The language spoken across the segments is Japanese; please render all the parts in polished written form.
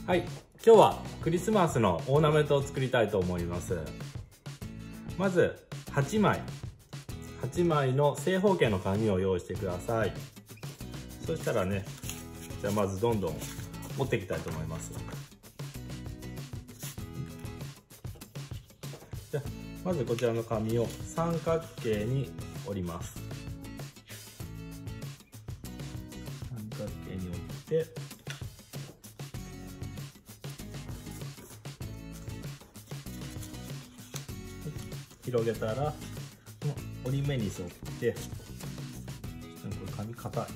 はい、今日はクリスマスのオーナメントを作りたいと思います。まず8枚の正方形の紙を用意してください。そしたらね、じゃあまずどんどん折っていきたいと思います。じゃあまずこちらの紙を三角形に折ります。三角形に折って広げたら、この折り目に沿って、これ紙硬い、はい、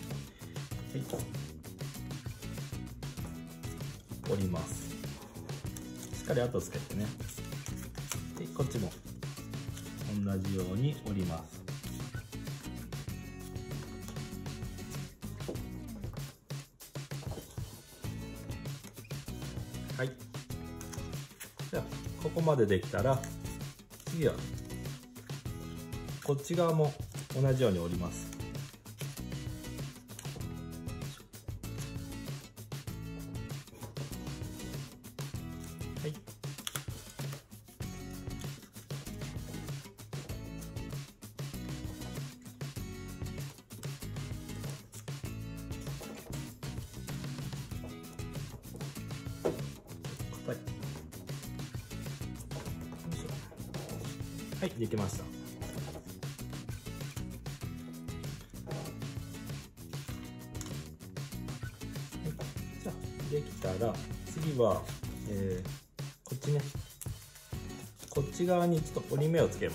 折ります。しっかり跡つけてね。でこっちも同じように折ります。はい、じゃあここまでできたら、次はこっち側も同じように折ります。はい、硬い。はい、できました。じゃあできたら次は、こっちね、こっち側にちょっと折り目をつけます。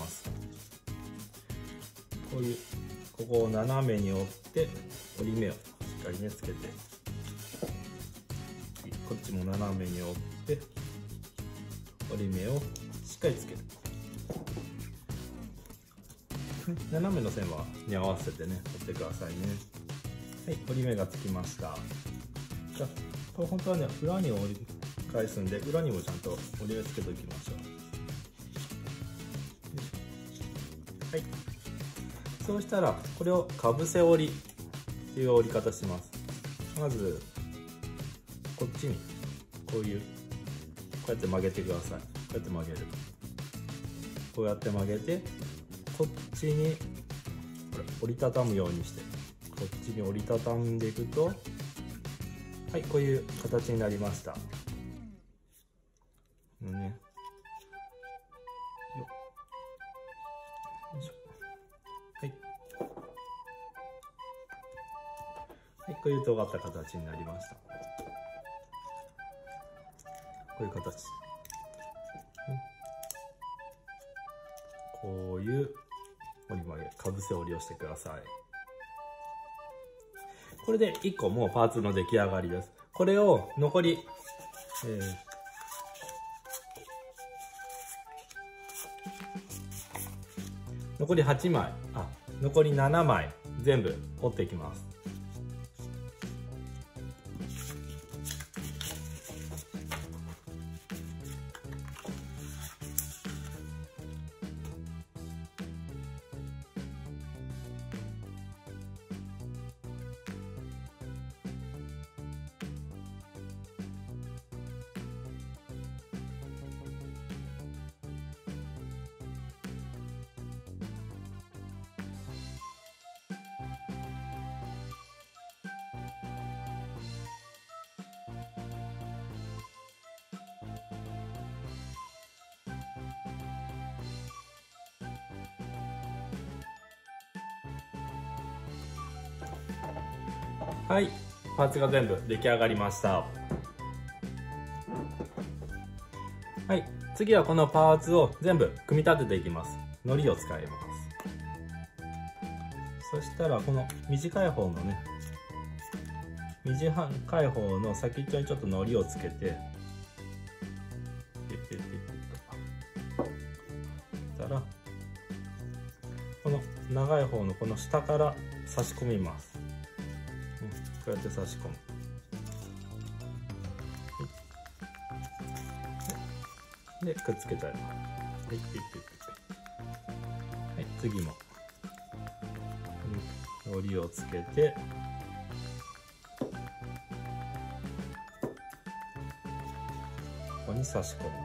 こういうここを斜めに折って折り目をしっかりねつけて、こっちも斜めに折って折り目をしっかりつける。斜めの線はに合わせてね折ってくださいね。はい、折り目がつきました。じゃあこれ本当はね裏に折り返すんで、裏にもちゃんと折り目つけておきましょう。はい、そうしたらこれをかぶせ折りっていう折り方します。まずこっちにこういうこうやって曲げてください。こうやって曲げる。こうやって曲げて、こっちにこれ折りたたむようにして、こっちに折りたたんでいくと、はい、こういう形になりました。ね、はい、はい、こういう尖った形になりました。こういう形、こういう折り曲げ、かぶせ折りをしてください。これで1個もうパーツの出来上がりです。これを残り、残り8枚、残り7枚全部折っていきます。はい、パーツが全部出来上がりました。はい、次はこのパーツを全部組み立てていきます。糊を使います。そしたらこの短い方のね、短い方の先っちょにちょっと糊をつけて、たらこの長い方のこの下から差し込みます。こうやって差し込む。でくっつけたい。はい、はい、次も糊をつけて、 に差し込む。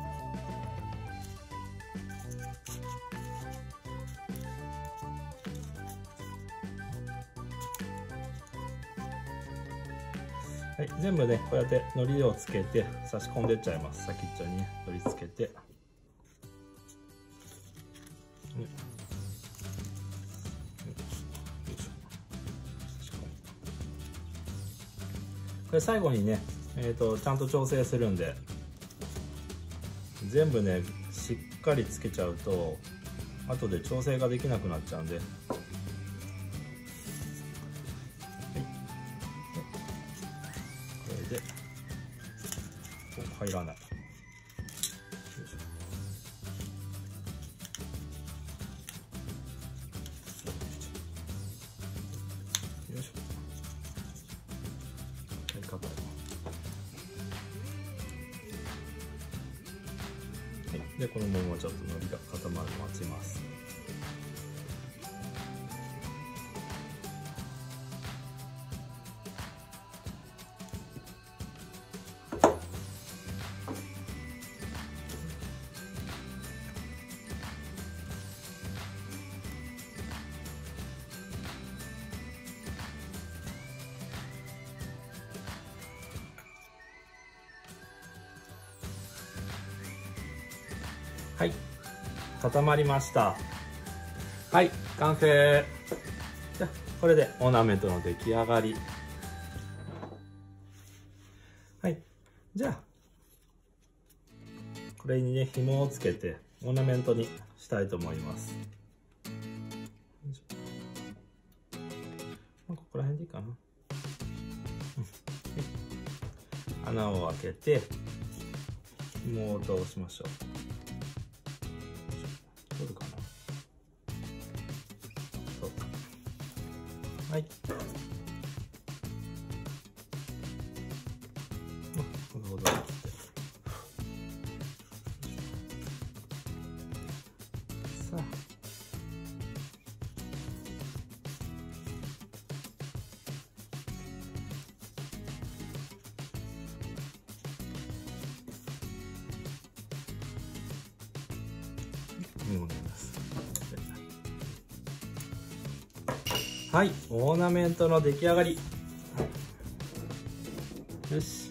はい、全部ねこうやって糊をつけて差し込んでっちゃいます。先っちょにね取り付けて、これ最後にね、ちゃんと調整するんで、全部ねしっかりつけちゃうと後で調整ができなくなっちゃうんで、はい、これで入らない。よいしょ。でこのままちょっと糊が固まるのを待ちます。はい、固まりました。はい、完成。じゃあこれでオーナメントの出来上がり。はい、じゃあこれにね紐をつけてオーナメントにしたいと思います。ここら辺でいいかな。穴を開けて紐を通しましょう。取るかな。そうか。はい。ほどほど。さあ。はい、オーナメントの出来上がり。よし。